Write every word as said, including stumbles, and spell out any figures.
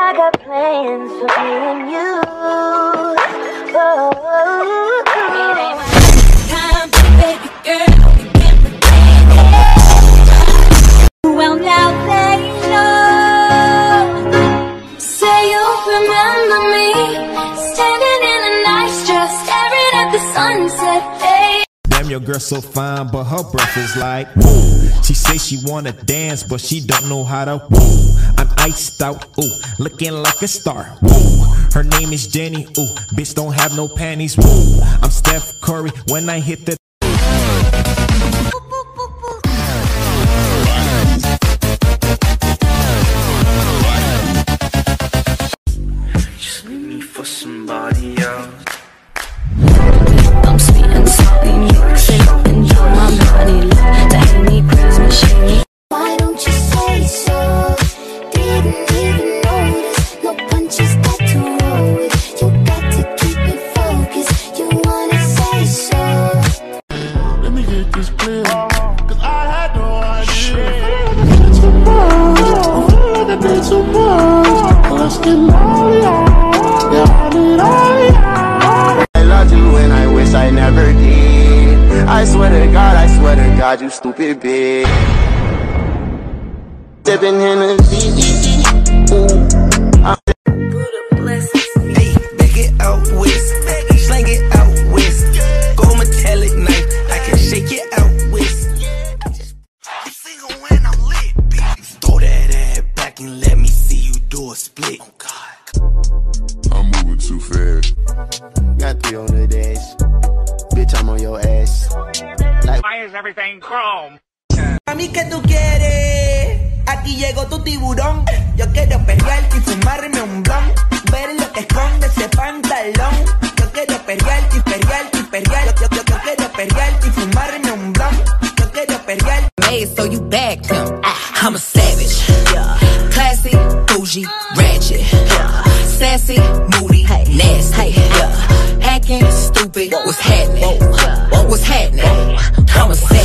I got plans for me and you. Oh, it ain't my time, baby girl. We can pretend. Well, now they know. Say you remember me, standing in a nice dress, staring at the sunset. Hey. Damn, your girl so fine, but her breath is like whoa. She say she wanna dance, but she don't know how to whoa. I'm iced out, ooh, looking like a star, whoa. Her name is Jenny, ooh, bitch don't have no panties, whoa. I'm Steph Curry when I hit the just leave me for somebody else. I'm sweet and salty, mixing up and enjoy my body. Like to hate me, praise me, shame me. Why don't you say so? Didn't even notice. No punches got to roll with. You got to keep it focused. You wanna say so? Let me get this clear, cause I had no idea. It's too much, I feel like I did too much. Let's get lonely, yeah, I need all. I loved you and I wish I never did. I swear to God, I swear to God, you stupid bitch. Sipping Hennessy, ooh. Hey, back it out west, slang it out west. Go metallic knife, I can shake it out west. I'm single when I'm lit, bitch. Throw that ass back and let me see you do a split. Oh God, I'm moving too fast. Got three on the dash. Bitch, I'm on your ass. Like, why is everything chrome? A mí que tú quieres, aquí llegó tu tiburón. Yo quiero perrear y fumarme un blon. Ver lo que esconde ese pantalón. Yo quiero perrear y perrear y perrear. Yo, yo, yo, yo quiero perrear y fumarme un blon. Yo quiero perrear. Made so you bag pimp. I'm a savage. Classy, bougie, ratchet. Sassy, moody, nasty. Hacking, stupid. What's happening? What's happening? I'm a savage.